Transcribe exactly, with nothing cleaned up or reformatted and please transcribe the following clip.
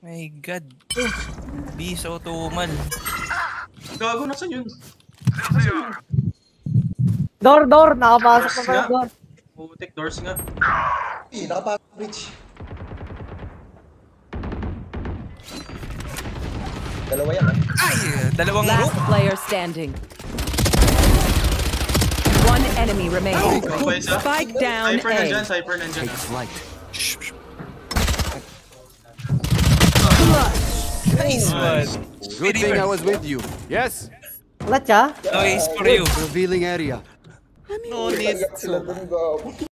My God. Di so tumal. Gago, nasan yun? Door, door! Nakapasok na pala door. Putik, doors nga. Eh, nakapasok bridge. Dalawa yan ah. Ay! Dalawang Last rook. player standing. One enemy remaining. Oh, isa. Spike down Cypher nandyan, A. Cypher nandyan. Nice one. Good thing I was with you. Yes. Wala siya? Nice for you. Revealing area. No need. Sila dun ba?